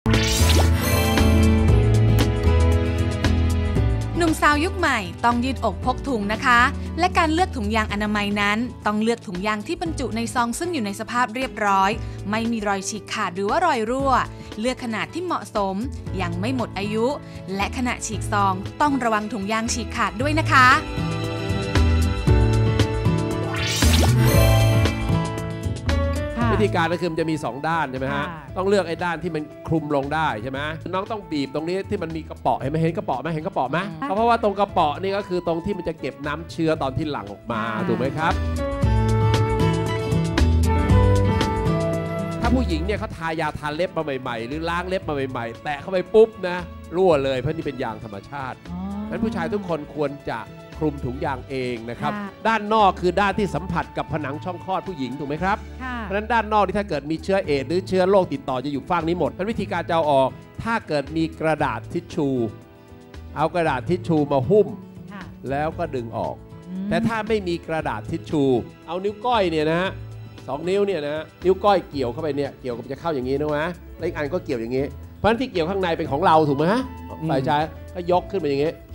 หนุ่มสาวยุคใหม่ต้องยืดอกพกถุงนะคะ และการเลือกถุงยางอนามัยนั้นต้องเลือกถุงยางที่บรรจุในซองซึ่งอยู่ในสภาพเรียบร้อยไม่มีรอยฉีกขาดหรือว่ารอยรั่วเลือกขนาดที่เหมาะสมยังไม่หมดอายุและขณะฉีกซองต้องระวังถุงยางฉีกขาดด้วยนะคะวิธีการก็คือมันจะมี2ด้านใช่ไหมฮะต้องเลือกไอ้ด้านที่มันคลุมลงได้ใช่ไหมน้องต้องบีบตรงนี้ที่มันมีกระเปาะเห็นไหมเห็นกระเปาะไหมเห็นกระเปาะไหมเพราะว่าตรงกระเปาะนี่ก็คือตรงที่มันจะเก็บน้ำเชื้อตอนที่หลั่งออกมาถูกไหมครับถ้าผู้หญิงเนี่ยเขาทายาทาเล็บมาใหม่ๆหรือล้างเล็บมาใหม่ๆแตะเข้าไปปุ๊บนะรั่วเลยเพราะนี่เป็นยางธรรมชาติงั้นผู้ชายทุกคนควรจะคลุมถุงยางเองนะครับด้านนอกคือด้านที่สัมผัสกับผนังช่องคลอดผู้หญิงถูกไหมครับเพราะฉะนั้นด้านนอกที่ถ้าเกิดมีเชื้อเอดส์หรือเชื้อโรคติดต่อจะอยู่ฝั่งนี้หมดเพราะวิธีการจะเอาออกถ้าเกิดมีกระดาษทิชชูเอากระดาษทิชชูมาหุ้มแล้วก็ดึงออกแต่ถ้าไม่มีกระดาษทิชชูเอานิ้วก้อยเนี่ยนะฮะ2 นิ้วเนี่ยนะนิ้วก้อยเกี่ยวเข้าไปเนี่ยเกี่ยวกับจะเข้าอย่างนี้นะวะแล้วอีกอันก็เกี่ยวอย่างนี้เพราะฉะนั้นที่เกี่ยวข้างในเป็นของเราถูกไหมฮะฝ่ายชายก็ยกขึ้นมาอย่างนี้